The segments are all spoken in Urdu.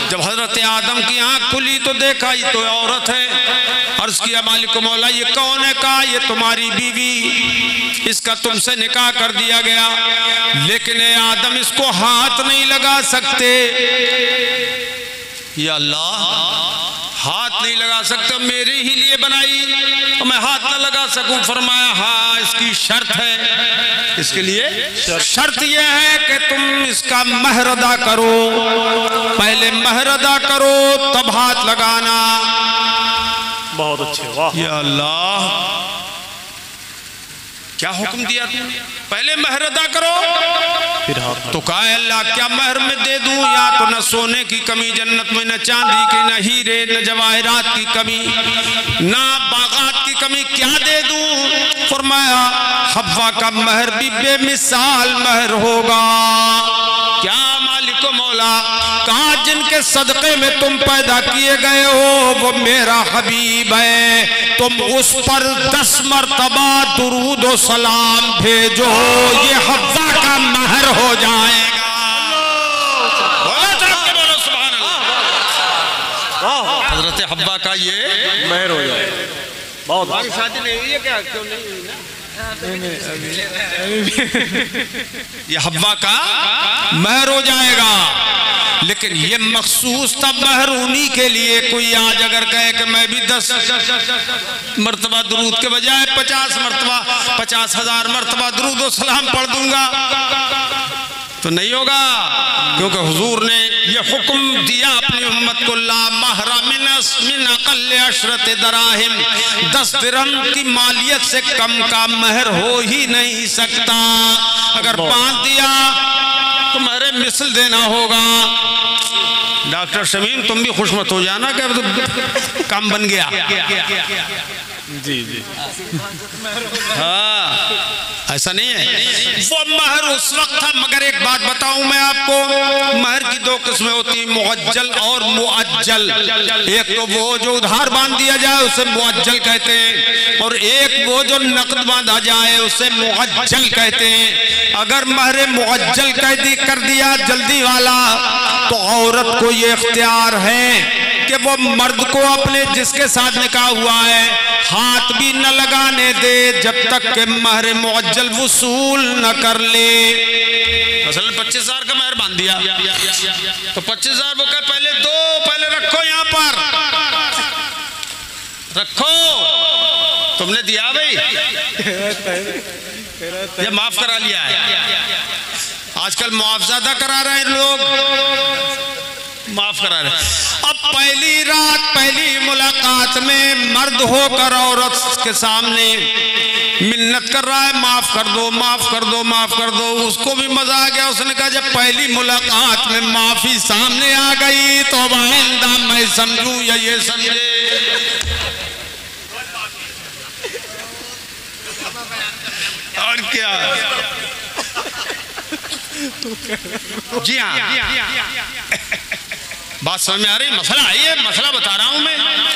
جب حضرت آدم کی آنکھ کھلی تو دیکھا یہ تو عورت ہے. عرض کیا مالک و مولا یہ کون ہے؟ کہا یہ تمہاری بیوی، اس کا تم سے نکاح کر دیا گیا، لیکن اے آدم اس کو ہاتھ نہیں لگا سکتے. یا اللہ، ہاتھ نہیں لگا سکتے، میرے ہی لیے بنائی تو میں ہاتھ نہ لگا سکوں. فرمایا ہاں اس کی شرط ہے. اس کے لیے شرط یہ ہے کہ تم اس کا مہر ادا کرو، پہلے مہر ادا کرو تب ہاتھ لگانا. بہت اچھے. واہ یا اللہ، کیا حکم دیا تم نے؟ پہلے مہر ادا کرو. تو کہا ہے اللہ کیا مہر میں دے دوں؟ یا تو نہ سونے کی کمی جنت میں، نہ چاندی کی، نہ ہیرے، نہ جواہرات کی کمی، نہ باغات کی کمی، کیا دے دوں؟ فرمایا حوا کا مہر بھی بے مثال مہر ہوگا. کیا مالک و مولا؟ کہا جن کے صدقے میں تم پیدا کیے گئے ہو وہ میرا حبیب ہے، تم اس پر 10 مرتبہ درود و سلام بھیجو، یہ حوا کا مہر ہو جائے گا. بولو سبحان اللہ. حضرت حوا کا یہ مہر ہو جائے. بہت شادی نہیں ہوئی ہے کیا؟ کیوں نہیں ہوئی نا؟ یہ حوا کا مہر ہو جائے گا. لیکن یہ مخصوص تب مہر انہی کے لیے. کوئی آج اگر کہے کہ میں بھی 10 مرتبہ درود کے بجائے 50 مرتبہ 50,000 مرتبہ درود و سلام پڑھ دوں گا تو نہیں ہوگا، کیونکہ حضور نے یہ حکم دیا اپنی امت کو لا مہر من اقل 10 دراہم، 10 درہم کی مالیت سے کم کا مہر ہو ہی نہیں سکتا. اگر 5 دیا تو مہر مثل دینا ہوگا. ڈاکٹر شمیم تم بھی خوش مت ہو جانا کہ کام بن گیا. جی جی ہاں ایسا نہیں ہے. وہ مہر اس وقت تھا. مگر ایک بات بتاؤں میں آپ کو، مہر کی 2 قسمیں ہوتی ہیں، معجل اور مؤجل. ایک تو وہ جو ادھار باندھ دیا جائے اسے معجل کہتے ہیں، اور ایک وہ جو نقد باندھا جائے اسے مؤجل کہتے ہیں. اگر مہر مؤجل کر دیا جلدی والا تو عورت کو یہ اختیار ہے کہ وہ مرد کو اپنے جس کے ساتھ نکاح ہوا ہے ہاتھ بھی نہ لگانے دے جب تک کہ مہر معجل وصول نہ کر لے. مثلا 25,000 کا مہر باندھ دیا تو 25,000 وہ کہے پہلے دو، پہلے رکھو یہاں پر رکھو. تم نے دیا بھئی یہ معاف کرا لیا ہے. آج کل معاوضہ ادا کرا رہے ہیں لوگ، معاف کرا رہے ہیں. اب پہلی رات پہلی ملاقات میں مرد ہو کر عورت کے سامنے منت کر رہا ہے معاف کر دو معاف کر دو معاف کر دو. اس کو بھی مزہ آ گیا. اس نے کہا جب پہلی ملاقات میں معافی سامنے آ گئی تو آئندہ میں سمجھوں یا یہ سمجھے. اور کیا جی ہاں بات سمجھ میں آ رہی؟ مسئلہ ہے یہ، مسئلہ بتا رہا ہوں میں.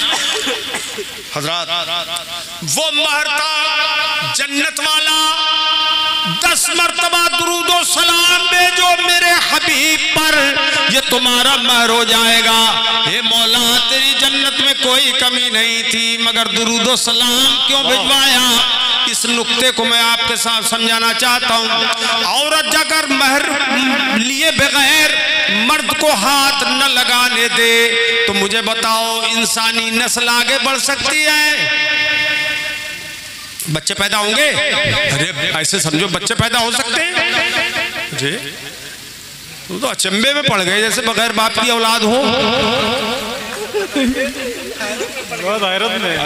حضرات وہ مہر تھا جنت والا 10 مرتبہ درود و سلام بھیجو میرے حبیب پر، یہ تمہارا مہر ہو جائے گا. اے مولا تیری جنت میں کوئی کمی نہیں تھی مگر درود و سلام کیوں بھجوایا؟ اس نقطے کو میں آپ کے ساتھ سمجھانا چاہتا ہوں. عورت اگر مہر لیے بغیر مرد کو ہاتھ نہ لگانے دے تو مجھے بتاؤ انسانی نسل آگے بڑھ سکتی ہے؟ بچے پیدا ہوں گے؟ ارے ایسے سمجھو بچے پیدا ہو سکتے ہیں جی. تو اچنبے میں پڑ گئے جیسے بغیر باپ کی اولاد ہو. بہت حیرت میں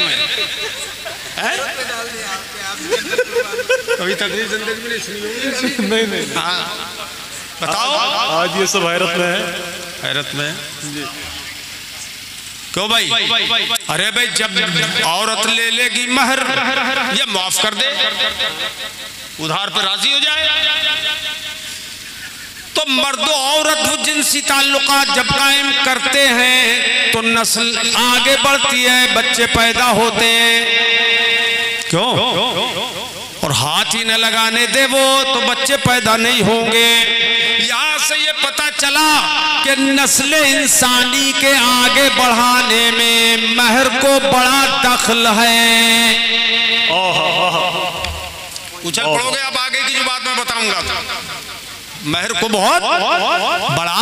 کبھی تقریر زندگی میں نہیں سنی؟ نہیں بتاؤ آج یہ سب حیرت میں ہے. حیرت میں کیوں بھائی؟ ارے بھائی جب عورت لے لے گی مہر یا معاف کر دے ادھار پر راضی ہو جائے تو مرد و عورت وہ جنسی تعلقات جب قائم کرتے ہیں تو نسل آگے بڑھتی ہے، بچے پیدا ہوتے ہیں. کیوں؟ اور ہاتھ ہی نہ لگانے دے وہ تو بچے پیدا نہیں ہوں گے. یہاں سے یہ پتہ پتہ چلا کہ نسل انسانی کے آگے بڑھانے میں مہر کو بڑا دخل ہے. اچھل پڑھو گے اب آگے کی جو بات میں بتاؤں گا. مہر کو بہت بڑا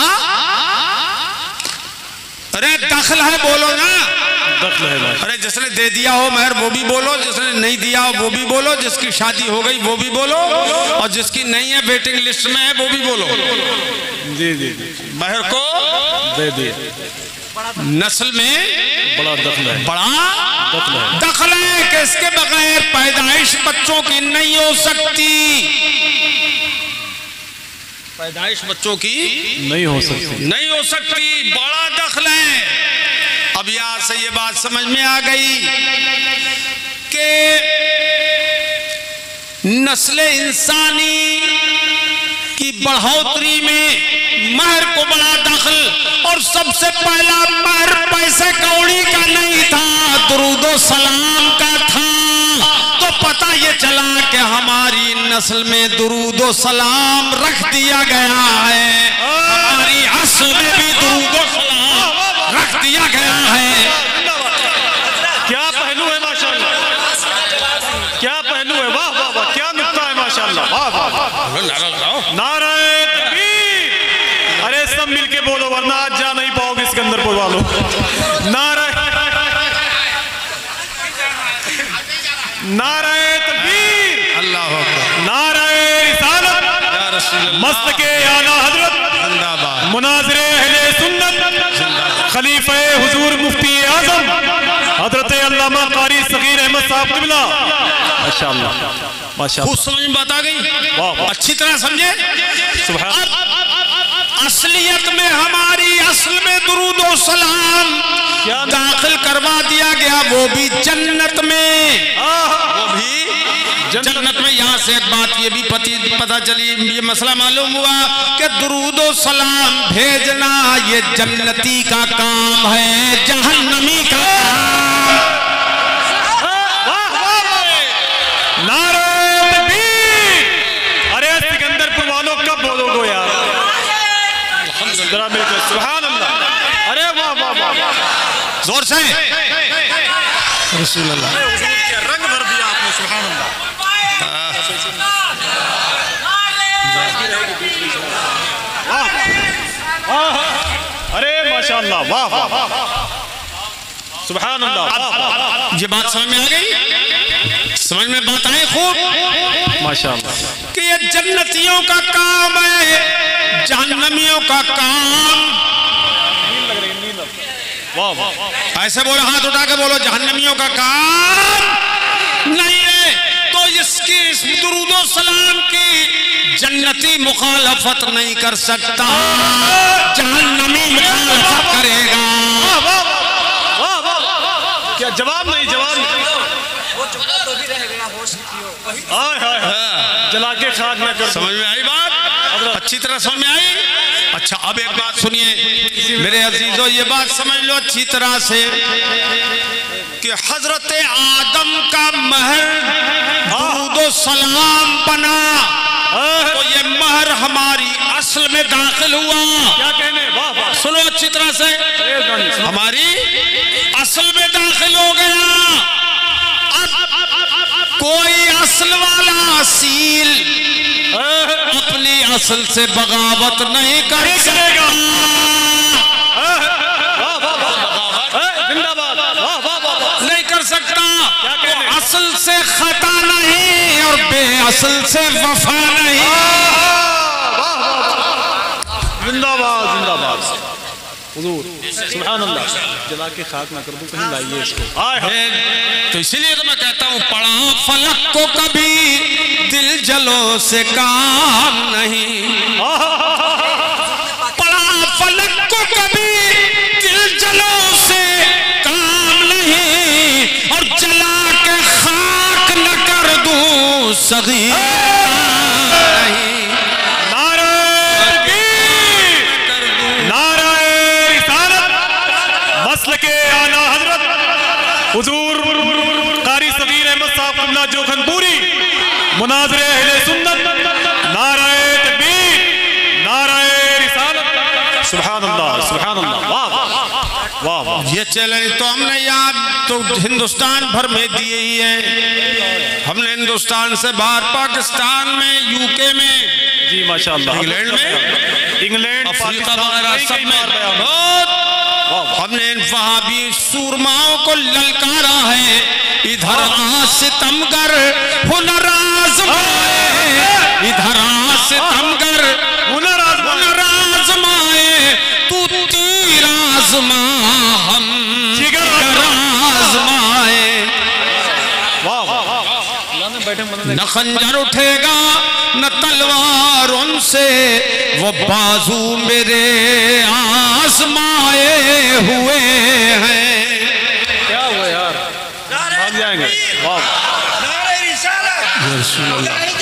ارے دخل ہے، بولو نا. ارے جس نے دے دیا ہو مہر وہ بھی بولو، جس نے نہیں دیا ہو وہ بھی بولو، جس کی شادی ہو گئی وہ بھی بولو، اور جس کی نہیں ہے ویٹنگ لسٹ میں ہے وہ بھی بولو. جی جی مہر کو دے دیا، نسل میں بڑا دخل ہے، بڑا دخل ہے کہ اس کے بغیر پیدائش بچوں کی نہیں ہو سکتی. پیدائش بچوں کی نہیں ہو سکتی، بڑا دخل ہے. اب یہاں سے یہ بات سمجھ میں آ گئی کہ نسل انسانی کی بڑھوتری میں مہر کو بڑا دخل، اور سب سے پہلا مہر پیسے کوڑی کا نہیں تھا، درود و سلام کا تھا. تو پتہ یہ چلا کہ ہماری نسل میں درود و سلام رکھ دیا گیا ہے، ہماری اصل میں بھی درود و سلام رکھ دیا گیا ہے. کیا پہلو ہے ماشاءاللہ، کیا پہلو ہے، واہ واہ واہ، کیا نکتہ ہے ماشاءاللہ، واہ واہ. نعرہ تکبیر. ارے سب مل کے بولو ورنہ آج جا نہیں پاؤ گے سکندر پور والوں. نعرہ تکبیر، اللہ اکبر، نعرہ رسالت، مسلک اعلیٰ حضرت، مناظر اہل سنت، خلیفہ حضور مفتی اعظم حضرت علامہ قاری صغیر احمد صاحب قبلہ. ماشاءاللہ ماشاءاللہ، خوب سمجھ میں بات آ گئی، اچھی طرح سمجھے. اصلیت میں ہماری اصل میں درود و سلام داخل کروا دیا گیا، وہ بھی جنت میں، وہ بھی جنت میں. یہاں سے ایک بات یہ بھی پتہ چلی، یہ مسئلہ معلوم ہوا کہ درود و سلام بھیجنا یہ جنتی کا کام ہے، جہنمی کا کام. نعرہ تکبیر. ارے سکندر پور والوں کب بولو گو یار، ذرا مل کر سبحان اللہ. ارے واہ واہ واہ، زور سے رسول اللہ، رنگ بھر دیا آپ نے، سبحان اللہ. ارے ماشاءاللہ، واہ واہ، سبحان اللہ. یہ بات سمجھ میں آ گئی، سمجھ میں بات آئے خوب ماشاءاللہ کہ یہ جنتیوں کا کام ہے، جہنمیوں کا کام. ایسے بولو، ہاتھ اٹھا کے بولو، جہنمیوں کا کام نہیں ہے. تو اس کی اس درود و سلام کی جنتی مخالفت نہیں کر سکتا، جہنمی مخالفت کرے گا. کیا جواب نہیں، جواب نہیں. جلا کے خاک نہ کر. سمجھ میں آئی بات؟ اچھی طرح سمجھ میں آئی. اچھا اب ایک بات سنیے میرے عزیزو، یہ بات سمجھ لو اچھی طرح سے کہ حضرت آدم کا مہر درود و سلام بنا، تو یہ مہر ہماری اصل میں داخل ہوا. کیا کہنے، واہ واہ، سنو اچھی طرح سے، ہماری اصل میں داخل ہو گیا. کوئی اصل والا اصیل اپنی اصل سے بغاوت نہیں کر سکے گا. نہیں کر سکتا. اصل سے خطا نہیں اور بے اصل سے وفا نہیں. زندہ باد، زندہ باد حضور، سبحان اللہ. جلا کے خاک نہ کر دوں، کہیں لائیے اس کو. تو اسی لیے تو میں کہتا ہوں، پڑھا فلک کو کبھی دل جلو سے کام نہیں، پڑھا فلک کو کبھی دل جلو سے کام نہیں، اور جلا کے خاک نہ کر دوں صغیر نہیں. حضور قاری صغیر احمد صاحب قبلہ جوکھن پوری، مناظر اہل سنت، نعرہ تکبیر، نعرہ رسالت. سبحان اللہ، واہ واہ واہ، یہ چیلنج تو ہم نے یاد تو ہندوستان بھر میں دیے ہی ہیں. ہم نے ہندوستان سے باہر پاکستان میں، یو کے میں، جی ماشاءاللہ، انگلینڈ میں، انگلینڈ، افریقہ وغیرہ سب میں بہت ہم نے ان وہابی سورماؤں کو للکارا ہے. ادھر ستمگر ہنر آزمائے، ادھر ستمگر ہنر آزمائے، تو تیر آزما ہم جگر آزمائے. نہ خنجر اٹھے گا نہ تلوار ان سے، وہ بازو میرے آزمائے ہوئے ہیں. کیا ہوا یار، بھاگ جائیں گے. واہ نعرہ رسالت،